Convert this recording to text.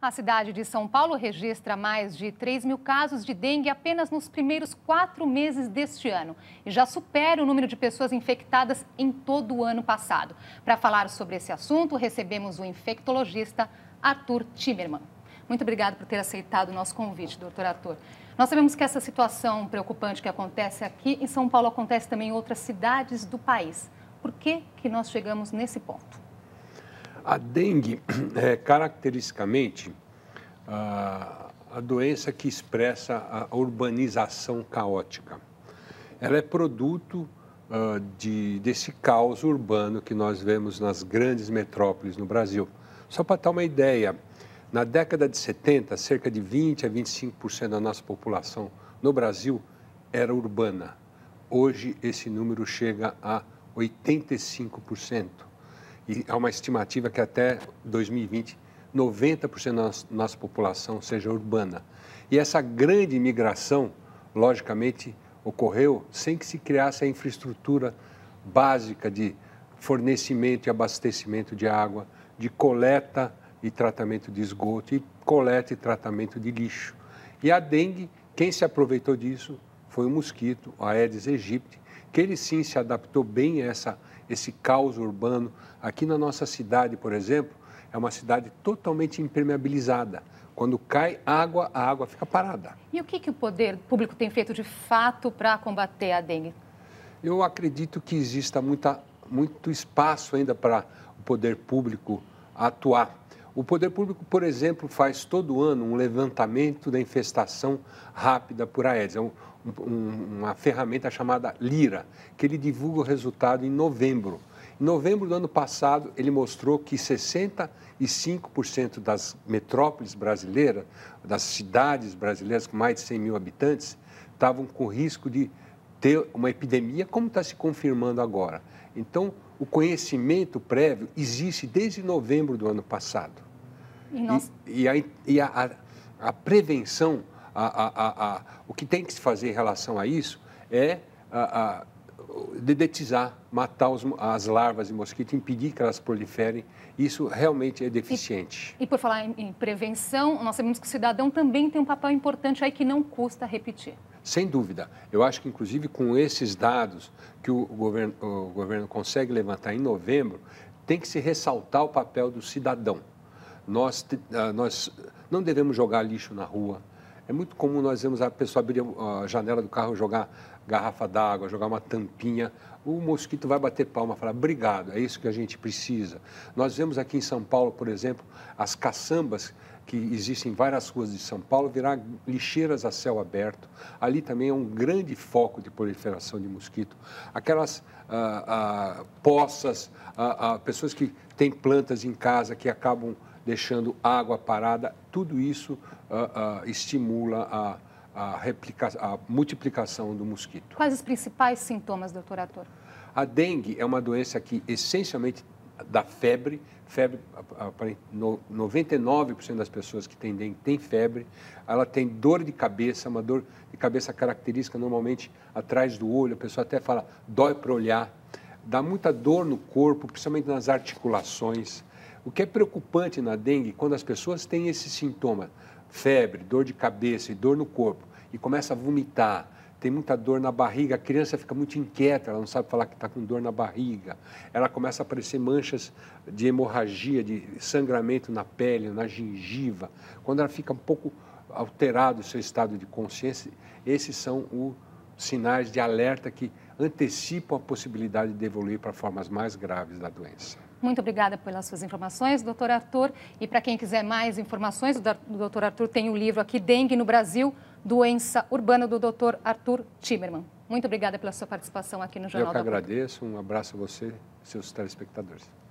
A cidade de São Paulo registra mais de 3 mil casos de dengue apenas nos primeiros 4 meses deste ano e já supera o número de pessoas infectadas em todo o ano passado. Para falar sobre esse assunto, recebemos o infectologista Arthur Timerman. Muito obrigada por ter aceitado o nosso convite, doutor Arthur. Nós sabemos que essa situação preocupante que acontece aqui em São Paulo acontece também em outras cidades do país. Por que nós chegamos nesse ponto? A dengue é caracteristicamente a doença que expressa a urbanização caótica. Ela é produto desse caos urbano que nós vemos nas grandes metrópoles no Brasil. Só para ter uma ideia, na década de 70, cerca de 20 a 25% da nossa população no Brasil era urbana. Hoje, esse número chega a 85%. E há uma estimativa que até 2020, 90% da nossa população seja urbana. E essa grande migração, logicamente, ocorreu sem que se criasse a infraestrutura básica de fornecimento e abastecimento de água, de coleta e tratamento de esgoto, e coleta e tratamento de lixo. E a dengue, quem se aproveitou disso foi o mosquito, a Aedes aegypti, que ele sim se adaptou bem a esse caos urbano. Aqui na nossa cidade, por exemplo, é uma cidade totalmente impermeabilizada. Quando cai água, a água fica parada. E o que o poder público tem feito de fato para combater a dengue? Eu acredito que exista muito espaço ainda para o poder público atuar. O poder público, por exemplo, faz todo ano um levantamento da infestação rápida por Aedes. É uma ferramenta chamada Lira, que ele divulga o resultado em novembro. Em novembro do ano passado, ele mostrou que 65% das metrópoles brasileiras, das cidades brasileiras com mais de 100 mil habitantes, estavam com risco de ter uma epidemia, como está se confirmando agora. Então, o conhecimento prévio existe desde novembro do ano passado. E a prevenção, o que tem que se fazer em relação a isso é dedetizar, matar as larvas de mosquito, impedir que elas proliferem. Isso realmente é deficiente. E por falar em prevenção, nós sabemos que o cidadão também tem um papel importante aí que não custa repetir. Sem dúvida. Eu acho que, inclusive, com esses dados que o governo consegue levantar em novembro, tem que se ressaltar o papel do cidadão. Nós não devemos jogar lixo na rua. É muito comum nós vemos a pessoa abrir a janela do carro, jogar garrafa d'água, jogar uma tampinha. O mosquito vai bater palma e falar, obrigado, é isso que a gente precisa. Nós vemos aqui em São Paulo, por exemplo, as caçambas que existem em várias ruas de São Paulo virar lixeiras a céu aberto. Ali também é um grande foco de proliferação de mosquito. Aquelas poças, pessoas que têm plantas em casa que acabam deixando água parada, tudo isso estimula a multiplicação do mosquito. Quais os principais sintomas, doutor Arthur? A dengue é uma doença que essencialmente dá febre. 99% das pessoas que têm dengue têm febre. Ela tem dor de cabeça, uma dor de cabeça característica normalmente atrás do olho. A pessoa até fala, dói para olhar. Dá muita dor no corpo, principalmente nas articulações. O que é preocupante na dengue, quando as pessoas têm esse sintoma, febre, dor de cabeça e dor no corpo, e começa a vomitar, tem muita dor na barriga, a criança fica muito inquieta, ela não sabe falar que está com dor na barriga, ela começa a aparecer manchas de hemorragia, de sangramento na pele, na gengiva. Quando ela fica um pouco alterado o seu estado de consciência, esses são os sinais de alerta que antecipam a possibilidade de evoluir para formas mais graves da doença. Muito obrigada pelas suas informações, doutor Arthur. E para quem quiser mais informações, o doutor Arthur tem o livro aqui, Dengue no Brasil, Doença Urbana, do doutor Arthur Timerman. Muito obrigada pela sua participação aqui no Jornal da Pública. Eu que agradeço, um abraço a você e seus telespectadores.